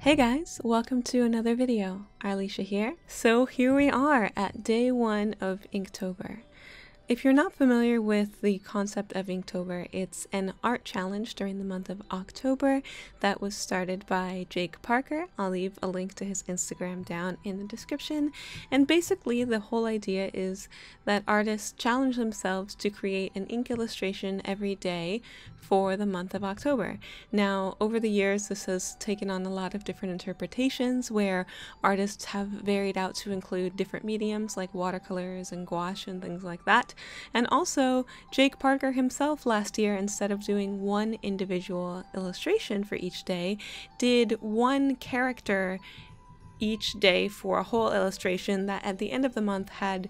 Hey guys, welcome to another video. Arleesha here. So here we are at day one of Inktober. If you're not familiar with the concept of Inktober, it's an art challenge during the month of October that was started by Jake Parker. I'll leave a link to his Instagram down in the description. And basically the whole idea is that artists challenge themselves to create an ink illustration every day for the month of October. Now, over the years, this has taken on a lot of different interpretations where artists have varied out to include different mediums like watercolors and gouache and things like that. And also, Jake Parker himself last year, instead of doing one individual illustration for each day, did one character each day for a whole illustration that at the end of the month had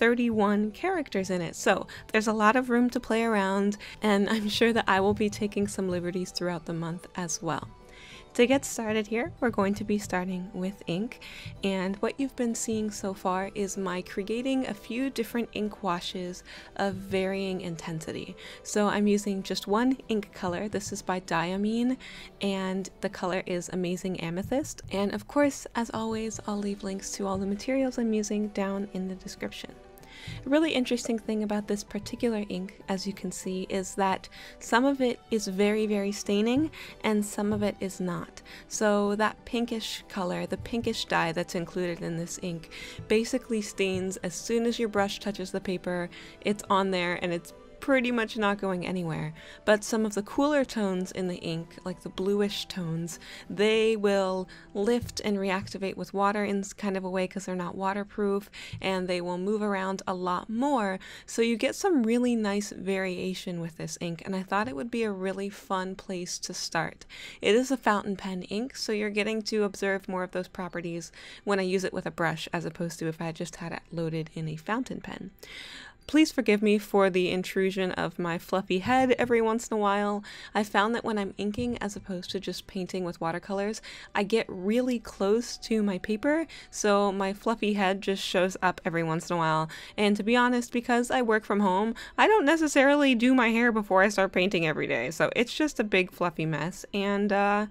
31 characters in it. So there's a lot of room to play around, and I'm sure that I will be taking some liberties throughout the month as well. To get started here, we're going to be starting with ink, and what you've been seeing so far is my creating a few different ink washes of varying intensity. So I'm using just one ink color. This is by Diamine, and the color is Amazing Amethyst. And of course, as always, I'll leave links to all the materials I'm using down in the description. A really interesting thing about this particular ink, as you can see, is that some of it is very staining and some of it is not. So that pinkish color, the pinkish dye that's included in this ink, basically stains as soon as your brush touches the paper. It's on there and it's pretty much not going anywhere. But some of the cooler tones in the ink, like the bluish tones, they will lift and reactivate with water in kind of a way because they're not waterproof, and they will move around a lot more, so you get some really nice variation with this ink, and I thought it would be a really fun place to start. It is a fountain pen ink, so you're getting to observe more of those properties when I use it with a brush as opposed to if I had just had it loaded in a fountain pen. Please forgive me for the intrusion of my fluffy head every once in a while. I found that when I'm inking as opposed to just painting with watercolors, I get really close to my paper, so my fluffy head just shows up every once in a while. And to be honest, because I work from home, I don't necessarily do my hair before I start painting every day, so it's just a big fluffy mess, and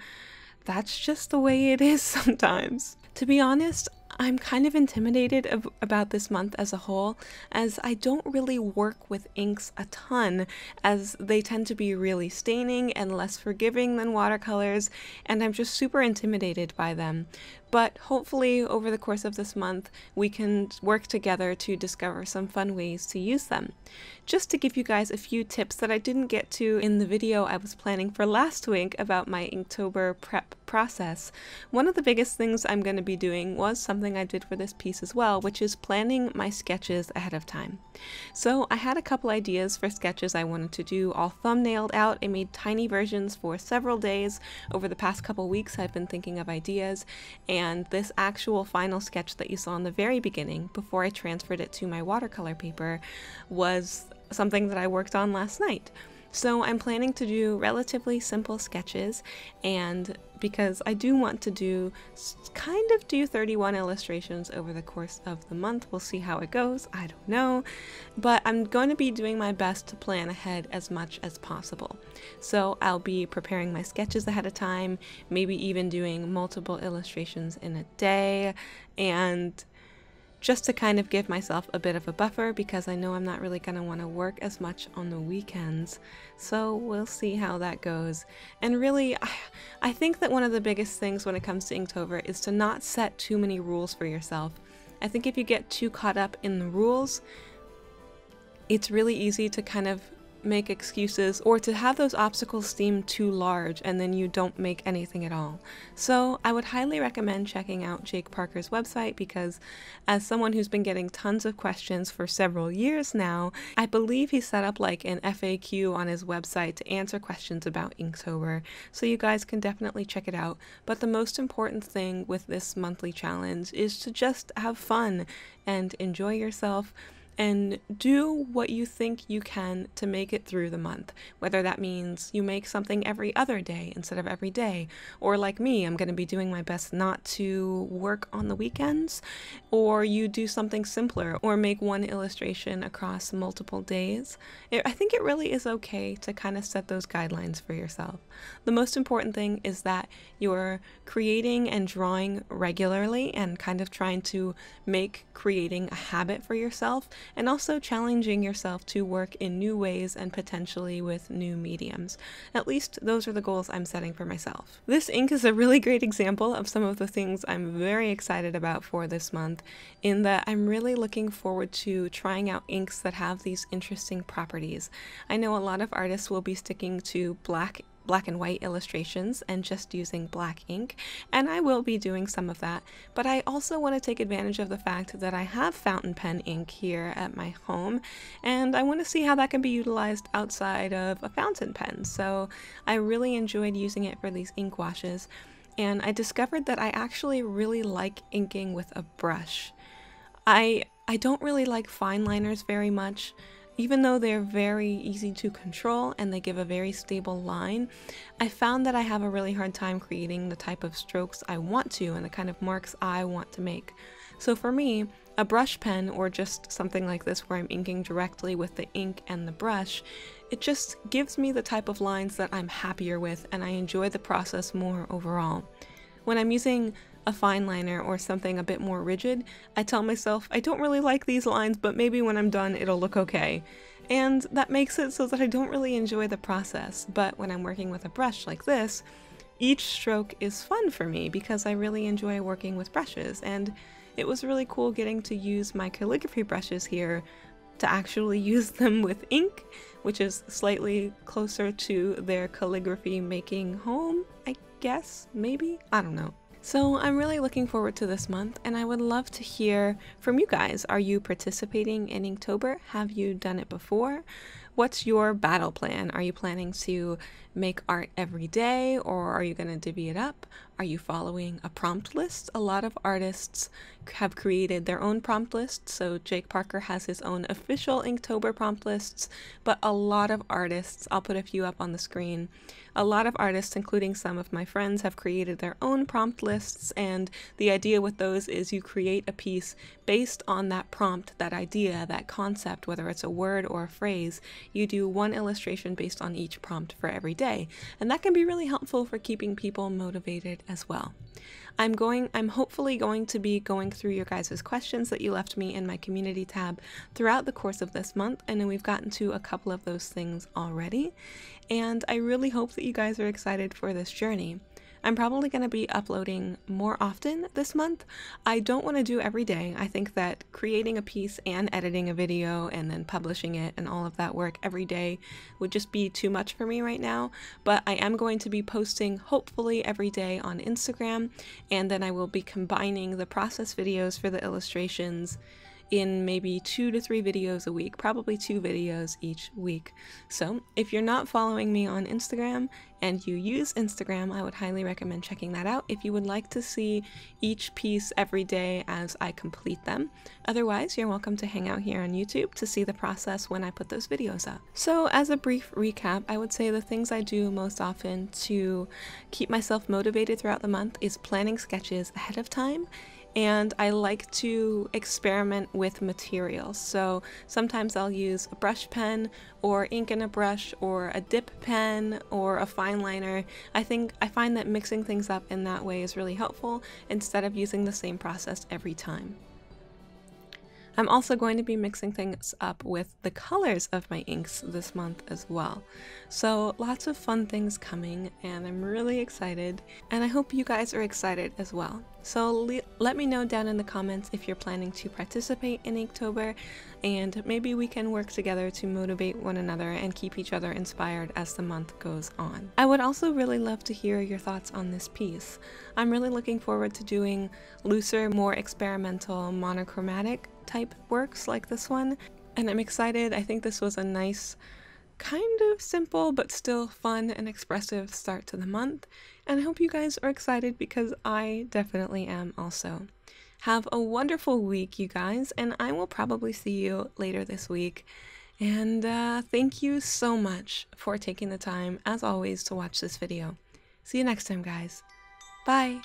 that's just the way it is sometimes. To be honest, I'm kind of intimidated about this month as a whole, as I don't really work with inks a ton, as they tend to be really staining and less forgiving than watercolors, and I'm just super intimidated by them. But hopefully over the course of this month, we can work together to discover some fun ways to use them. Just to give you guys a few tips that I didn't get to in the video I was planning for last week about my Inktober prep process, one of the biggest things I'm going to be doing was something I did for this piece as well, which is planning my sketches ahead of time. So I had a couple ideas for sketches I wanted to do all thumbnailed out. I made tiny versions for several days. Over the past couple weeks I've been thinking of ideas, and this actual final sketch that you saw in the very beginning, before I transferred it to my watercolor paper, was something that I worked on last night. So I'm planning to do relatively simple sketches, and because I do want to do 31 illustrations over the course of the month. We'll see how it goes, I don't know, but I'm going to be doing my best to plan ahead as much as possible. So I'll be preparing my sketches ahead of time, maybe even doing multiple illustrations in a day, and just to kind of give myself a bit of a buffer, because I know I'm not really going to want to work as much on the weekends. So we'll see how that goes. And really, I think that one of the biggest things when it comes to Inktober is to not set too many rules for yourself. I think if you get too caught up in the rules, it's really easy to kind of make excuses or to have those obstacles seem too large and then you don't make anything at all. So I would highly recommend checking out Jake Parker's website, because as someone who's been getting tons of questions for several years now, I believe he set up like an FAQ on his website to answer questions about Inktober, so you guys can definitely check it out. But the most important thing with this monthly challenge is to just have fun and enjoy yourself. and do what you think you can to make it through the month. Whether that means you make something every other day instead of every day, or like me, I'm going to be doing my best not to work on the weekends, or you do something simpler, or make one illustration across multiple days. I think it really is okay to kind of set those guidelines for yourself. The most important thing is that you're creating and drawing regularly and kind of trying to make creating a habit for yourself, and also challenging yourself to work in new ways and potentially with new mediums. At least those are the goals I'm setting for myself. This ink is a really great example of some of the things I'm very excited about for this month, in that I'm really looking forward to trying out inks that have these interesting properties. I know a lot of artists will be sticking to black and white illustrations and just using black ink, and I will be doing some of that, but I also want to take advantage of the fact that I have fountain pen ink here at my home, and I want to see how that can be utilized outside of a fountain pen. So I really enjoyed using it for these ink washes, and I discovered that I actually really like inking with a brush. I don't really like fine liners very much. Even though they're very easy to control and they give a very stable line, I found that I have a really hard time creating the type of strokes I want to and the kind of marks I want to make. So for me, a brush pen, or just something like this where I'm inking directly with the ink and the brush, it just gives me the type of lines that I'm happier with, and I enjoy the process more overall. When I'm using a fine liner or something a bit more rigid, I tell myself I don't really like these lines, but maybe when I'm done it'll look okay. And that makes it so that I don't really enjoy the process. But when I'm working with a brush like this, each stroke is fun for me because I really enjoy working with brushes, and it was really cool getting to use my calligraphy brushes here to actually use them with ink, which is slightly closer to their calligraphy making home, I guess, maybe? I don't know. So I'm really looking forward to this month, and I would love to hear from you guys. Are you participating in Inktober? Have you done it before? What's your battle plan? Are you planning to make art every day, or are you going to divvy it up? Are you following a prompt list? A lot of artists have created their own prompt lists. So Jake Parker has his own official Inktober prompt lists, but a lot of artists, I'll put a few up on the screen, a lot of artists, including some of my friends, have created their own prompt lists, and the idea with those is you create a piece based on that prompt, that idea, that concept, whether it's a word or a phrase. You do one illustration based on each prompt for every day, and that can be really helpful for keeping people motivated as well. I'm hopefully going to be going through your guys' questions that you left me in my community tab throughout the course of this month. I know we've gotten to a couple of those things already, and I really hope that you guys are excited for this journey. I'm probably going to be uploading more often this month. I don't want to do every day. I think that creating a piece and editing a video and then publishing it and all of that work every day would just be too much for me right now. But I am going to be posting hopefully every day on Instagram, and then I will be combining the process videos for the illustrations in maybe 2 to 3 videos a week, probably 2 videos each week. So if you're not following me on Instagram and you use Instagram, I would highly recommend checking that out if you would like to see each piece every day as I complete them. Otherwise, you're welcome to hang out here on YouTube to see the process when I put those videos up. So as a brief recap, I would say the things I do most often to keep myself motivated throughout the month is planning sketches ahead of time, and I like to experiment with materials. So sometimes I'll use a brush pen or ink in a brush or a dip pen or a fine liner. I find that mixing things up in that way is really helpful instead of using the same process every time. I'm also going to be mixing things up with the colors of my inks this month as well. So lots of fun things coming, and I'm really excited, and I hope you guys are excited as well. So let me know down in the comments if you're planning to participate in Inktober, and maybe we can work together to motivate one another and keep each other inspired as the month goes on. I would also really love to hear your thoughts on this piece. I'm really looking forward to doing looser, more experimental, monochromatic type works like this one, and I'm excited. I think this was a nice, kind of simple but still fun and expressive start to the month, and I hope you guys are excited because I definitely am also. Have a wonderful week, you guys, and I will probably see you later this week. And thank you so much for taking the time, as always, to watch this video. See you next time, guys. Bye!